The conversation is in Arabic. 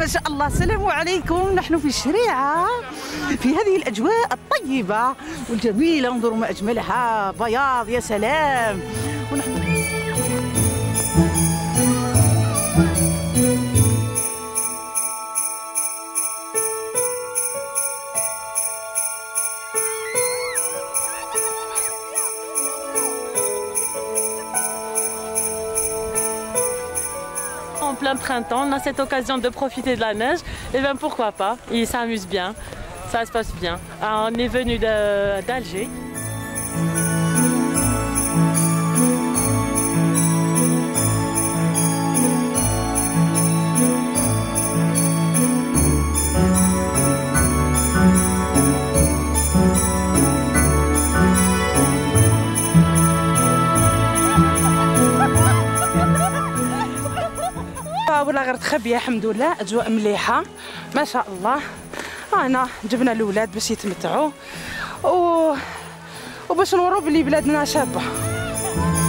ما شاء الله. السلام عليكم. نحن في الشريعة في هذه الأجواء الطيبة والجميلة. انظروا ما أجملها، بياض يا سلام. ونحن en plein printemps, on a cette occasion de profiter de la neige, et bien pourquoi pas, ils s'amusent bien, ça se passe bien. Alors, on est venu d'Alger. ولا غير تخبيه. الحمد لله اجواء مليحه ما شاء الله. انا جبنا الاولاد باش يتمتعوا وباش نوروا بلي بلادنا شابه.